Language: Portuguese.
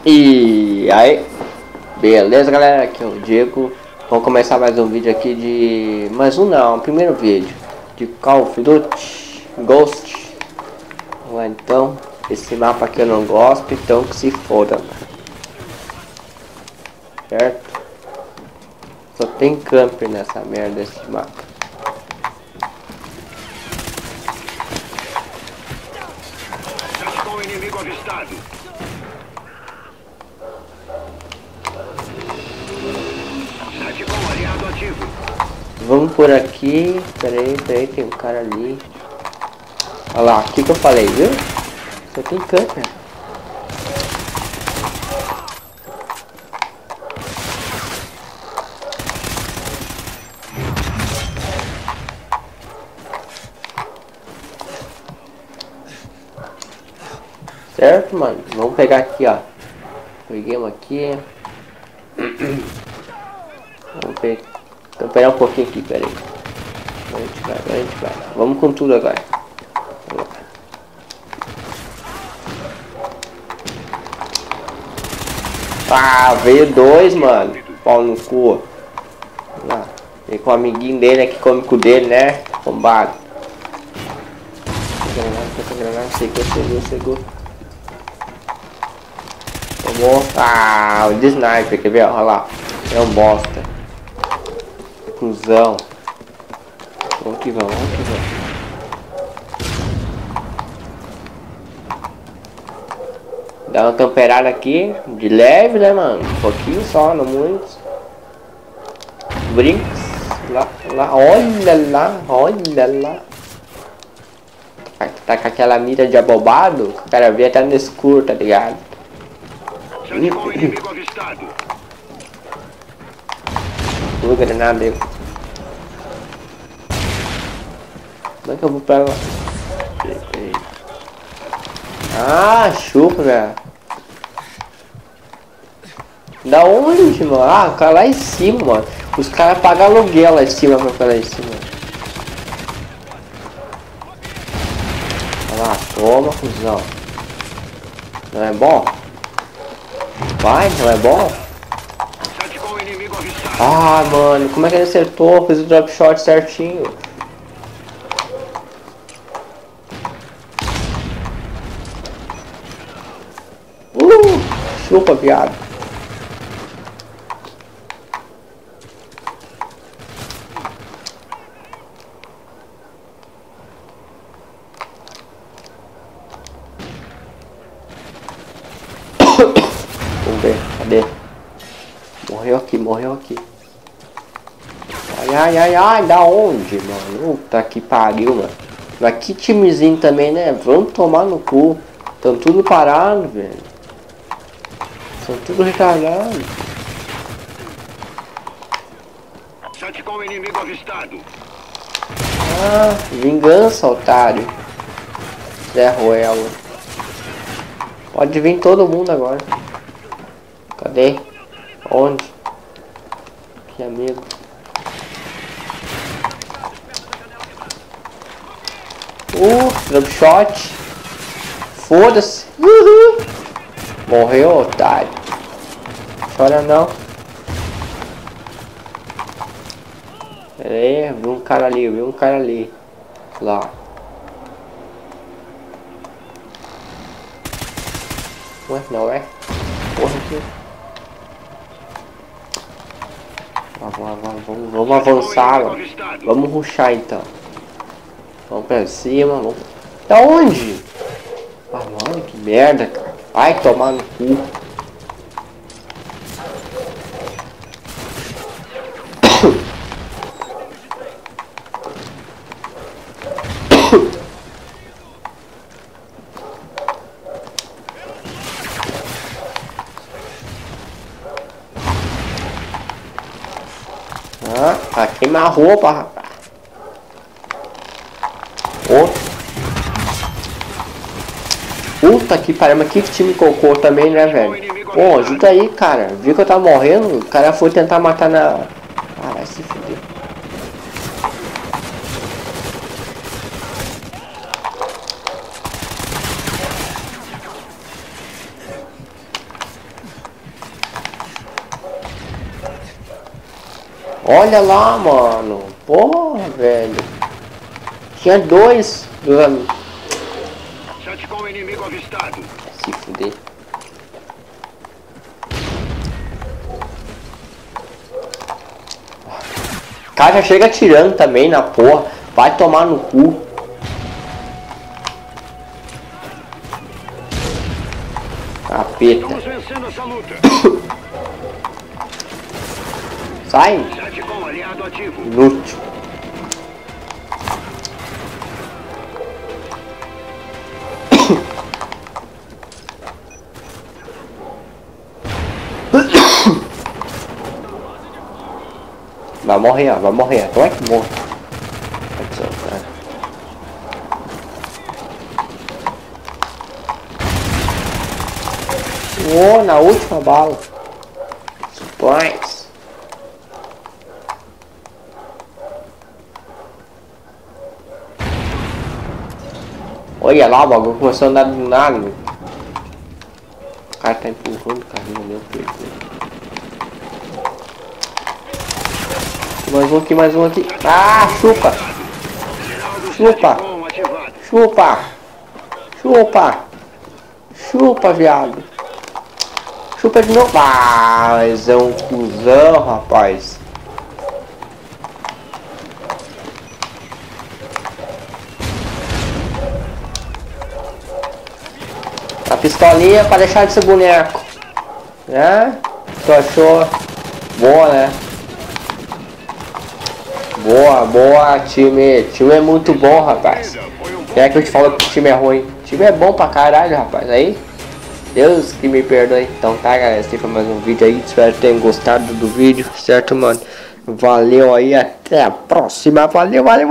E aí, beleza galera, aqui é o Diego. Vamos começar mais um vídeo aqui de... o primeiro vídeo de Call of Duty Ghost. Vamos lá então, esse mapa aqui eu não gosto, então que se foda, mano. Certo? Só tem camper nessa merda desse mapa. Com o inimigo avistado. Ativou o aliado ativo. Vamos por aqui. Peraí, tem um cara ali. Olha lá, o que eu falei, viu? Só tem camper. Certo, mano? Vamos pegar aqui, ó. Peguemos aqui. Vamos esperar um pouquinho aqui, peraí. Agora a gente vai. Vamos com tudo agora. Ah, veio dois, mano. Pau no cu. Lá. Vem com o amiguinho dele aqui, come com o dele, né? Bombado. Granada, chegou. Tomou. Ah, o de sniper, quer ver? Olha lá. É um bosta. Cusão. Vamos que vamos. Dá uma temperada aqui, de leve, né, mano? Um pouquinho só, não muito. Brinks. Olha lá. Tá com aquela mira de abobado, o cara vê até no escuro, tá ligado? Ativou o inimigo avistado. Pula granada dele. Como é que eu vou pra lá? Ah, chupa, velho. Da onde, mano? Ah, o cara lá em cima, mano. Os caras pagam aluguel lá em cima pra ficar lá em cima. Olha lá, toma, cuzão. Não é bom? Vai, não é bom? Ativou o inimigo avistado. Ah, mano, como é que ele acertou? Fez o drop shot certinho. Chupa, viado. Vamos ver, cadê? Morreu aqui. Ai, da onde, mano? Puta que pariu, mano. Mas que timezinho também, né? Vamos tomar no cu. Tão tudo parado, velho. São tudo retardados. Ativou o inimigo avistado. Ah, vingança, otário. Zé Ruela. Pode vir todo mundo agora. Cadê? Onde? Que amigo. Drop shot. Foda-se. Uhul. Morreu, otário. Chora não. Pera aí, vi um cara ali. Lá. Ué, não é? Porra aqui. Vamos avançar, mano. Vamos rushar então. Vamos pra cima, vamos. Da onde? Ah, mano, que merda, cara. Vai tomar no cu. Ah, tá queimar a roupa, rapaz. Puta que pariu, mas que time cocô também, né, velho? Pô, ajuda aí, cara. Viu que eu tava morrendo? O cara foi tentar matar na... Ah, vai se fuder. Olha lá, mano. Porra, velho. Tinha dois. SATCOM inimigo avistado. Se fuder. O cara já chega atirando também na porra. Vai tomar no cu. Capeta. Estamos vencendo essa luta. Sai. SATCOM aliado ativo. Inútil. Vai morrer, ó, vai morrer. Como é que morre? Oh, na última bala. Supplies. Olha lá, o bagulho começou a andar do nada. O cara tá empurrando o carrinho ali, eu perdi. Mais um aqui. Ah, chupa! Chupa! Chupa! Chupa! Chupa, viado! Chupa de novo! Ah, mas é um cuzão, rapaz! A pistolinha pra deixar de ser boneco! Né? Tu achou? Boa, né? Boa, boa, time. Time é muito bom, rapaz. Quem é que eu te falo que o time é ruim? O time é bom pra caralho, rapaz. Aí, Deus que me perdoe. Então tá, galera. Esse foi mais um vídeo aí. Espero que tenham gostado do vídeo, certo, mano? Valeu aí. Até a próxima. Valeu, valeu.